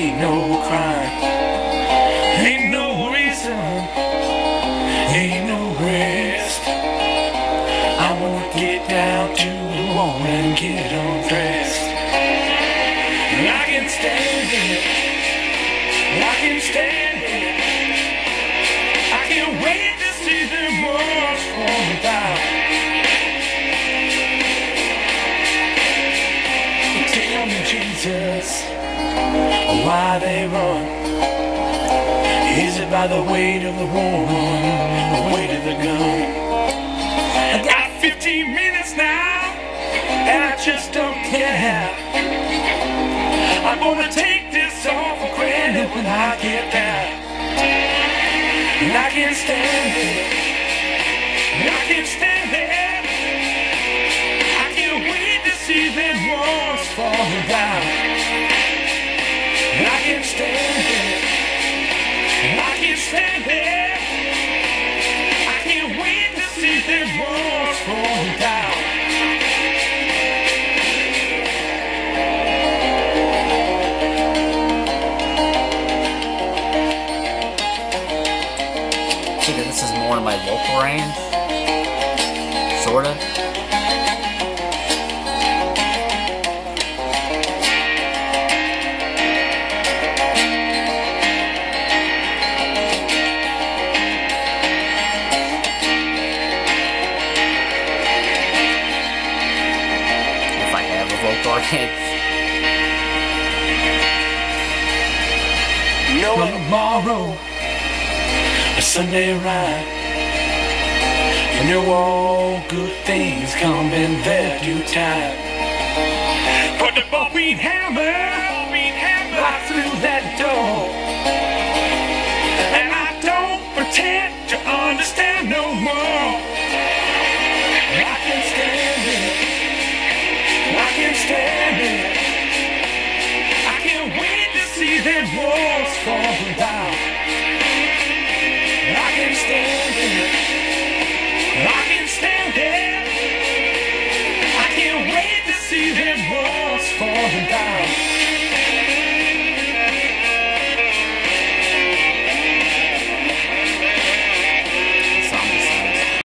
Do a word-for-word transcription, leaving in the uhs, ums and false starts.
ain't no crime, ain't no reason, ain't no rest. I wanna get down to the wall and get undressed. And I can stand it, I can stand it. I can't wait to see them walls fall down. Tell me, Jesus, why they run? Is it by the weight of the woman, the weight of the gun? I got fifteen minutes now, and I just don't care. I'm gonna take this all for granted when I get there. And I can't stand it, and I can't stand it. I can't wait to see them walls falling down. And I can't stand it, and I can't stand it. I can't wait to see them walls falling down. I think this is more in my local range, sorta. If I have a vocal range. No tomorrow, a Sunday ride. You know all good things come in their due time. But the Peen hammer right through that door, and I don't pretend to understand no more. I can stand it, I can stand it. I can't wait to see them walls falling down. I can stand it, I can stand it. I can't wait to see them walls falling down.